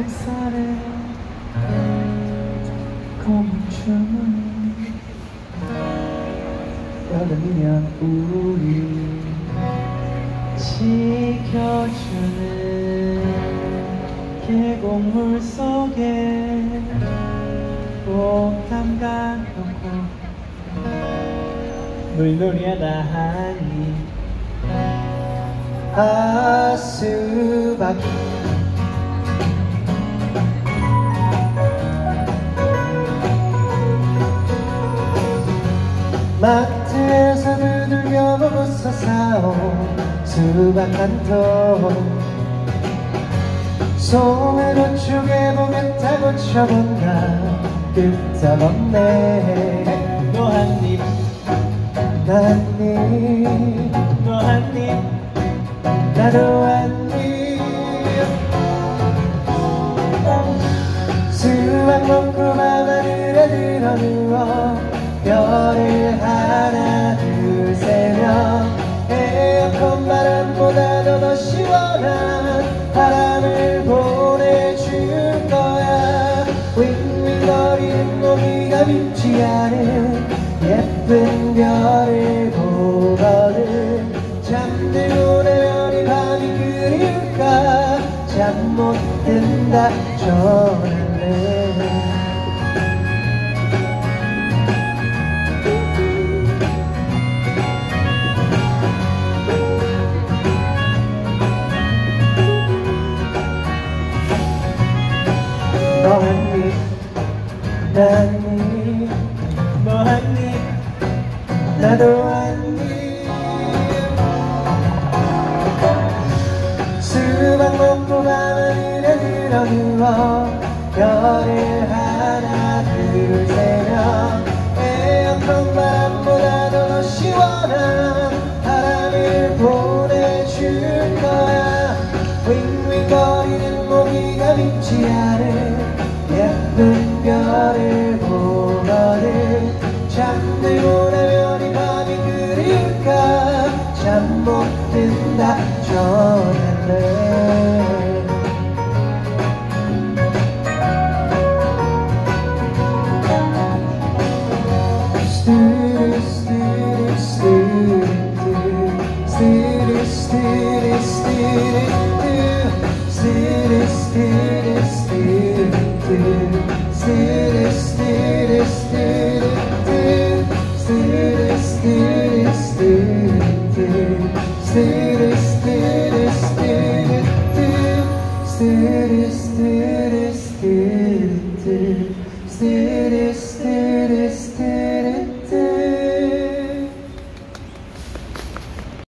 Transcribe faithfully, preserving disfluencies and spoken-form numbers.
햇살에 고무춤을 여름이면 우리 지켜주는 계곡물 속에 꼭 담가놓고 물놀이하다 하니 아 수박 마트에서 두들겨 보고서 사온 수박 한통 손으로 쪼개보며 타고 쳐본다 끝없네 너 한입 나 한입 너 한입 나도 한입 수박 먹고 밤하늘에 들어 누워 별을 하나 둘 세며 에어컨 바람보다도 더 시원한 바람을 보내줄 거야 윙윙거리는 모기가 밉지 않은 예쁜 별을 보거든 잠들고 나면 이 밤이 그리울까 잠 못 든다 전할래 너 한입 나 한입 너 한입 나도 한입 수박 먹고 밤하늘에 들어 누워 별을 하나 둘 세며 에어컨 바람보다도 더 시원한 바람을 보내줄 거야 윙윙거리는 모기가 밉지 않은 예쁜 별을 보거든 잠들고 나면 이 밤이 그리울까 잠 못 든다 전할래 스티리 스티리 스티리 스티리 스티리 스티리 스티리 스티리 스티리 스티리 스티리